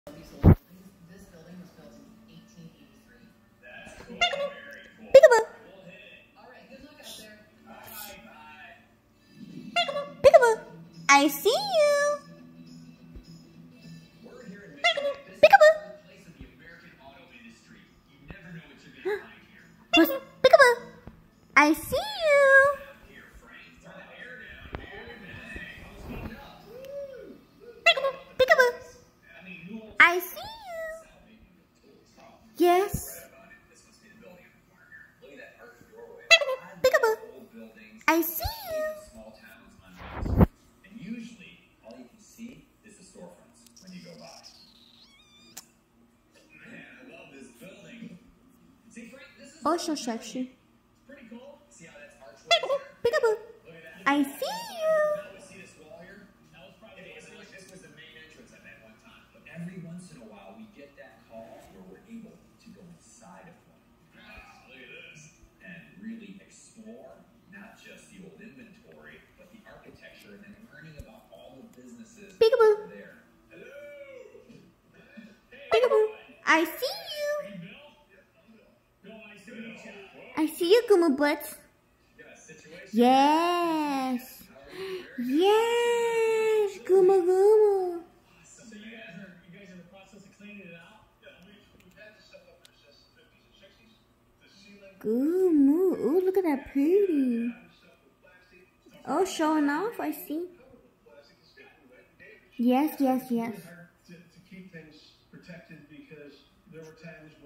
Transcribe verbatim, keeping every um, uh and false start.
Peekaboo. Peekaboo. I see you. Peekaboo. Peekaboo. Peekaboo. I see you. Peekaboo. Peekaboo. I see you. Yes. Peekaboo. Peekaboo. I see you. And usually, all you can see is the storefronts when you go by. Man, I love this building. See, Frank, this is Also section. pretty cool. See how that's archway? Peekaboo. Peekaboo. Look at that. I see you. Now we see this wall here. That was probably it wasn't like this was the main entrance at that one time. But every once in a while, we get that call where we're able to go inside of one. Wow, look at this. And really explore not just the old inventory, but the architecture, and then learning about all the businesses Peekaboo. that are there. Hello. Peekaboo. I see you. I see you, Guma Butts. Yes. Yes, Guma Guma. So you guys are you guys are in the process of cleaning it out? Yeah, we've, we've had this stuff up there since the fifties and sixties. The ceiling, Guma. Ooh, look at that pretty. stuff with plastic, stuff Oh, showing off, I see. covered with plastic. It's gotten wet and damaged. Yes, yes, yes. It's hard to, to keep things protected because there were times